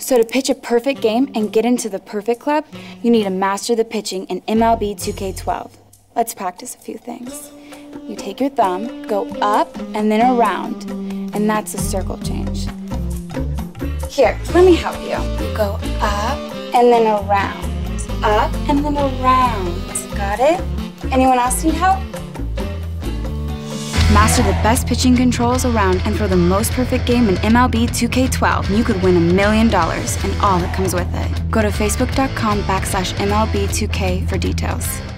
So to pitch a perfect game and get into the perfect club, you need to master the pitching in MLB 2K12. Let's practice a few things. You take your thumb, go up and then around, and that's a circle change. Here, let me help you. Go up and then around. Up and then around. Got it? Anyone else need help? Master the best pitching controls around and throw the most perfect game in MLB 2K12, and you could win $1 million and all that comes with it. Go to facebook.com/MLB2K for details.